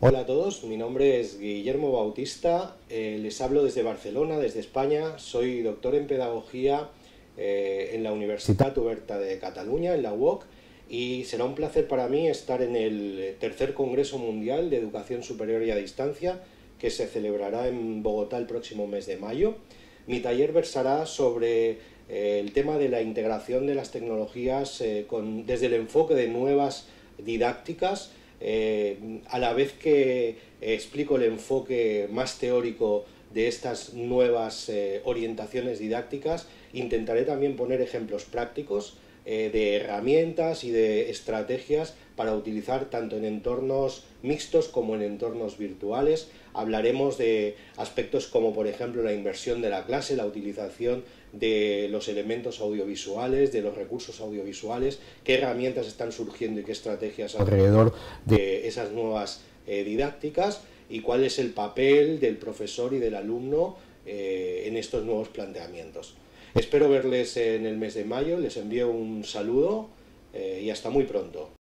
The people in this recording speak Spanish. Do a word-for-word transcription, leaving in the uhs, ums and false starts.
Hola a todos, mi nombre es Guillermo Bautista, eh, les hablo desde Barcelona, desde España, soy doctor en Pedagogía eh, en la Universitat Oberta de Cataluña, en la U O C, y será un placer para mí estar en el tercer Congreso Mundial de Educación Superior y a Distancia, que se celebrará en Bogotá el próximo mes de mayo. Mi taller versará sobre eh, el tema de la integración de las tecnologías eh, con, desde el enfoque de nuevas didácticas, eh, a la vez que eh, explico el enfoque más teórico de estas nuevas eh, orientaciones didácticas. Intentaré también poner ejemplos prácticos eh, de herramientas y de estrategias para utilizar tanto en entornos mixtos como en entornos virtuales. Hablaremos de aspectos como, por ejemplo, la inversión de la clase, la utilización de los elementos audiovisuales, de los recursos audiovisuales, qué herramientas están surgiendo y qué estrategias alrededor de esas nuevas eh, didácticas, y cuál es el papel del profesor y del alumno eh, en estos nuevos planteamientos. Espero verles en el mes de mayo, les envío un saludo eh, y hasta muy pronto.